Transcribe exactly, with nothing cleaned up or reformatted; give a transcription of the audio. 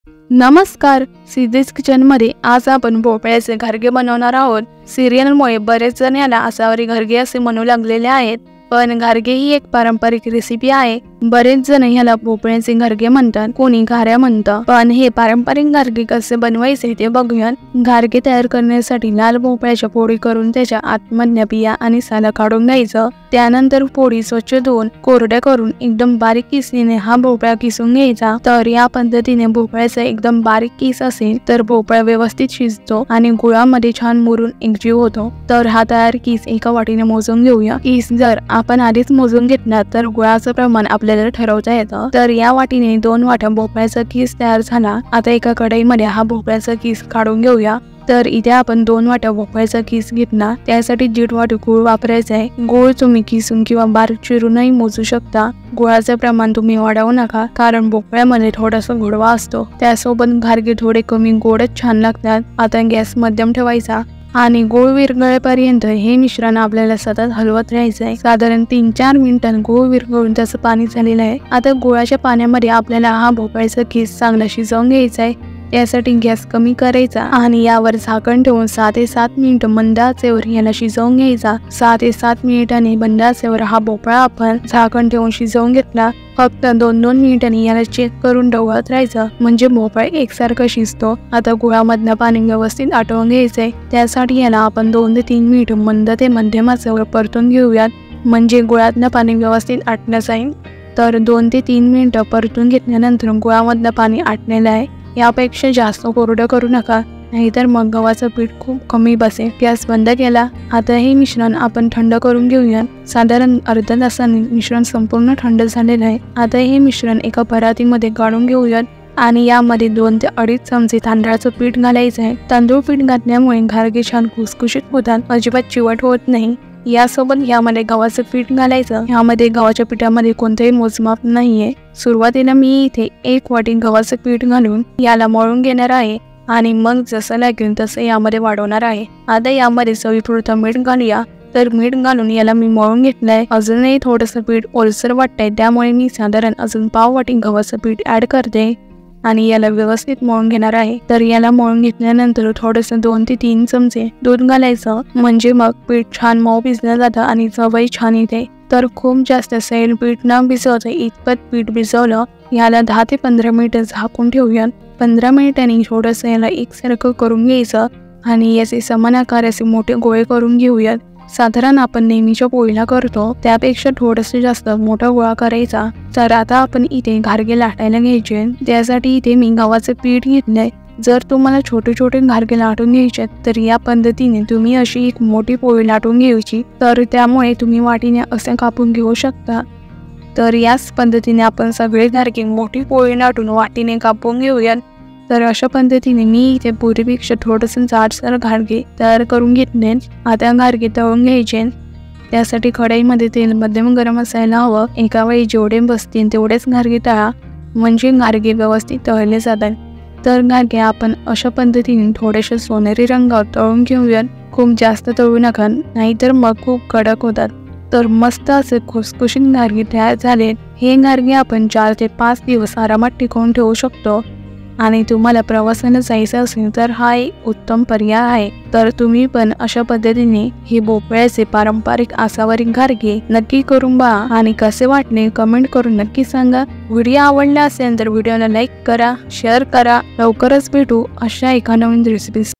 नमस्कार, सिद्धीज किचन मध्ये आज आपण भोपळ्याचे घरगे बनवणार आहोत। सिरियलमुळे बरेच जण याला आसावरी घरगे असे म्हणू लागलेले आहेत, पण घरगे ही एक पारंपरिक रेसिपी आहे। बरेच जण याला भोपळ्याचे घरगे म्हणतात, कोणी घाऱ्या म्हणतात, पण हे पारंपरिक घरगे कसे बनवायचे ते बघूया। घरगे तयार करण्यासाठी लाल भोपळ्याच्या फोडी करून त्याच्या आतमधल्या बिया आणि साल काढून घ्यायचं। त्यानंतर फोडी स्वच्छ धुवून कोरड्या करून एकदम बारीक किसणीने हा भोपळा किसून घ्यायचा। तर या पद्धतीने भोपळ्याचा एकदम बारीक किस असेल तर भोपळा व्यवस्थित शिजतो आणि गुळामध्ये छान मुरून एकजीव होतो। तर हा तयार किस एका वाटीने मोजून घेऊया। किस जर आपण आधीच मोजून घेतला तर गुळाचं प्रमाण आपल्याला ठरवता येतं। तर या वाटीने दोन वाट्या भोपळ्याचा किस तयार झाला। आता एका कढईमध्ये हा भोपळ्याचा किस काढून घेऊया। तर इथे आपण दोन वाट्या भोपळ्याचा किस घेतला, त्यासाठी दीड वाटी गूळ वापरायचा आहे। गूळ तुम्ही किसून किंवा बारीक चिरूनही मोजू शकता। गुळाचं प्रमाण तुम्ही वाढवू नका, कारण भोपळ्यामध्ये थोडासा गोडवा असतो। त्यासोबत घरगे थोडे कमी गोडच छान लागतात। आता गॅस मध्यम ठेवायचा आणि गूळ विरघळेपर्यंत हे मिश्रण आपल्याला सतत हलवत राहायचं आहे। साधारण तीन चार मिनिटांनी गूळ विरघळून त्याचं पाणी झालेलं आहे। आता गुळाच्या पाण्यामध्ये आपल्याला हा भोपळ्याचा किस चांगला शिजवून घ्यायचा आहे। यासाठी गॅस कमी करायचा आणि यावर झाकण ठेवून सहा ते सात मिनिट मंद आचेवर याला शिजवून घ्यायचा। सहा ते सात मिनिटांनी मंद आचेवर हा भोपळा आपण झाकण ठेवून शिजवून घेतला। फक्त दोन दोन मिनिटांनी याला चेक करून ढवळत राहायचं, म्हणजे भोपळा एकसारखा शिजतो। आता गुळामधनं पाणी व्यवस्थित आटवून घ्यायचंय, त्यासाठी याला आपण दोन ते तीन मिनिट मंद ते मध्यम आचेवर परतून घेऊयात, म्हणजे गुळातनं पाणी व्यवस्थित आटलं जाईल। तर दोन ते तीन मिनिटं परतून घेतल्यानंतर गुळामधनं पाणी आटलेलं आहे। यापेक्षा जास्त कोरडं करू नका, नाहीतर मग गव्हाचं पीठ खूप कमी बसेल। गॅस बंद केला। आता हे मिश्रण आपण थंड करून घेऊया। साधारण अर्ध्या तासाने मिश्रण संपूर्ण थंड झालेलं आहे। आता हे मिश्रण एका परातीमध्ये काढून घेऊयात आणि यामध्ये दोन ते अडीच चमचे तांदळाचं पीठ घालायचं आहे। तांदूळ पीठ घातल्यामुळे घरगे छान खुसखुशीत होतात, अजिबात चिवट होत नाही। यासोबत यामध्ये गव्हाचं पीठ घालायचं। यामध्ये गव्हाच्या पिठामध्ये कोणतेही मोजमाप नाहीये। सुरुवातीला मी इथे एक वाटी गव्हाचं पीठ घालून याला मळून घेणार आहे आणि मग जसं लागेल तसं यामध्ये वाढवणार आहे। आता यामध्ये चवीपुरतं मीठ घालूया। तर मीठ घालून याला मी मळून घेतलंय। अजूनही थोडंसं पीठ ओलसर वाटतंय, त्यामुळे मी साधारण अजून पाव वाटी गव्हाचं पीठ ऍड करते आणि याला व्यवस्थित मळून घेणार आहे। तर याला मळून घेतल्यानंतर थोडंसं दोन ते तीन चमचे दूध घालायचं, म्हणजे मग पीठ छान मऊ भिजलं जातं आणि चवही छान येते। तर खूप जास्त सैल पीठ न भिजवता इतपत पीठ भिजवलं। याला दहा ते पंधरा मिनिटं झाकून ठेवूयात। पंधरा मिनिटांनी थोडंसं याला एकसारखं करून घ्यायचं आणि याचे समान आकाराचे मोठे गोळे करून घेऊयात। साधारण आपण नेहमीच्या पोळीला करतो त्यापेक्षा थोडंसं जास्त मोठा गोळा करायचा। तर आता आपण इथे घरगे लाटायला घ्यायचे, त्यासाठी इथे मी गव्हाचं पीठ घेतलंय। जर तुम्हाला छोटे छोटे घरगे लाटून घ्यायचे तर या पद्धतीने तुम्ही अशी एक मोठी पोळी लाटून घ्यायची, तर त्यामुळे तुम्ही वाटीने असे कापून घेऊ शकता। तर याच पद्धतीने आपण सगळे घरगे मोठी पोळी लाटून वाटीने कापून घेऊयात। तर अशा पद्धतीने मी इथे पुरीपेक्षा थोडंसं जाडसर घरगे तयार करून घेतले। आता घरगे तळून घ्यायचे, त्यासाठी कढईमध्ये तेल मध्यम गरम असायला हवं। एका वेळी जेवढे बसतील तेवढेच घरगे तळा, म्हणजे घरगे व्यवस्थित तळले जातात। तर घरगे आपण अशा पद्धतीने थोडेसे सोनेरी रंगावर तळून घेऊयात। खूप जास्त तळू नका, नाहीतर मग खूप कडक होतात। तर मस्त असे खुसखुशीत घरगे तयार झाले। हे घरगे आपण चार ते पाच दिवस आरामात टिकवून ठेवू शकतो आणि तुम्हाला प्रवासाला जायचं असेल तर हा एक उत्तम पर्याय आहे। तर तुम्ही पण अशा पद्धतीने हे भोपळ्याचे पारंपरिक आसावरी घरगे नक्की करून पहा आणि कसे वाटले कमेंट करून नक्की सांगा। व्हिडिओ आवडला असेल तर व्हिडिओला लाईक करा, शेअर करा। लवकरच भेटू अशा एका नवीन रेसिपी